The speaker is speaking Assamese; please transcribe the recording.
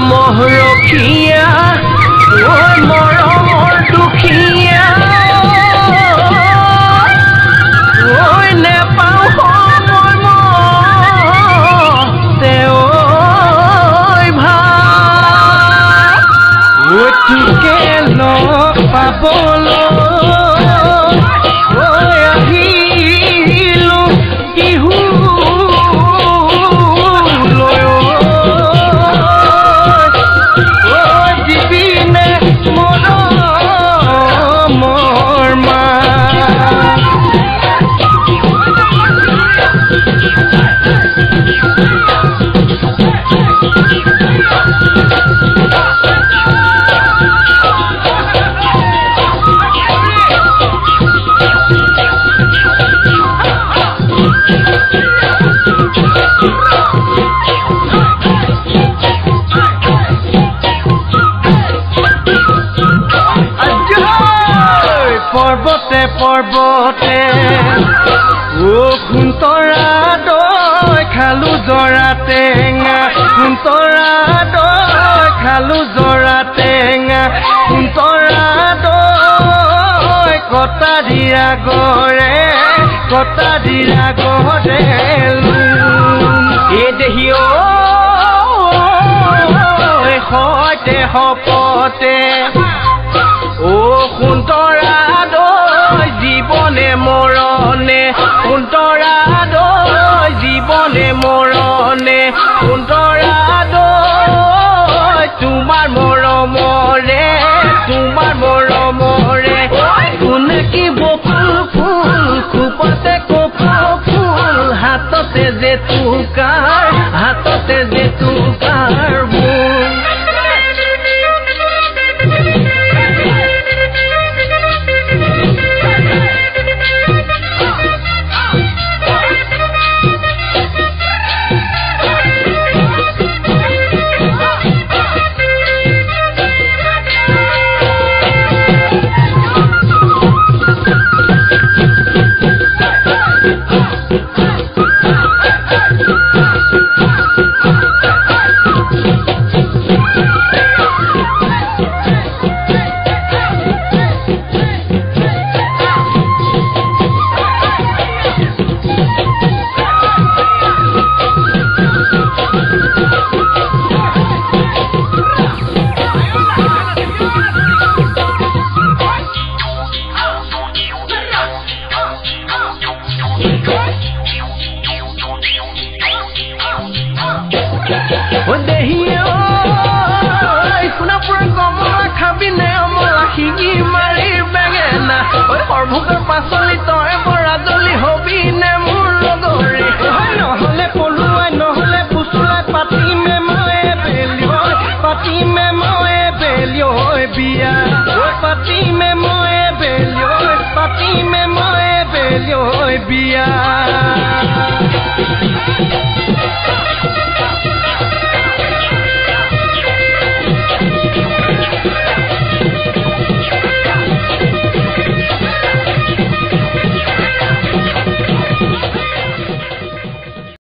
মহৰখীয়া ঐ মৰমৰ দুখীয়া ঐ নেপাওঁ সময় তেওঁ ভাল ঐ তোকে লগ পাবলৈ পৰ্বতে পৰ্বতে ও খুন্তৰা দৈ খালো জৰা টেঙা খুন্তৰা দৈ খালো জৰা টেঙা খুন্তৰা দৈ কটা দিয়া গৰে এ দেহি সৈতে সপতে ও খুন্তৰা দৈ জীৱনে মৰণে খুন্তৰা দৈ জীৱনে মৰণে খুন্তৰা দৈ তোমাৰ মৰমৰে কোনে কি বকুল ফুল খোপতে কপৌ ফুল হাততে যে তুকাৰ বোল সৰ্বভোগৰ পাচলি তই বৰাজলি হবি নে মোৰ লগৰে নহলে পলুৱাই নহলে পুচুৱাই পাতিমে মই বিয়া পাতিমে মই বেলিয়ৈ বিয়া